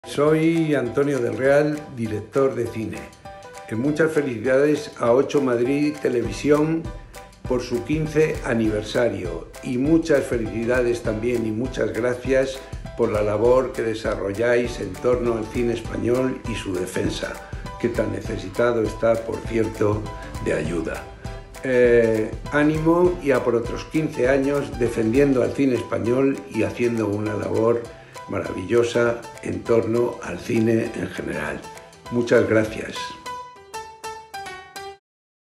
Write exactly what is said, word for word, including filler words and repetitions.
Soy Antonio del Real, director de cine. Eh, muchas felicidades a ocho Madrid Televisión por su quince aniversario y muchas felicidades también y muchas gracias por la labor que desarrolláis en torno al cine español y su defensa, que tan necesitado está, por cierto, de ayuda. Eh, ánimo y a por otros quince años defendiendo al cine español y haciendo una labor maravillosa en torno al cine en general. Muchas gracias.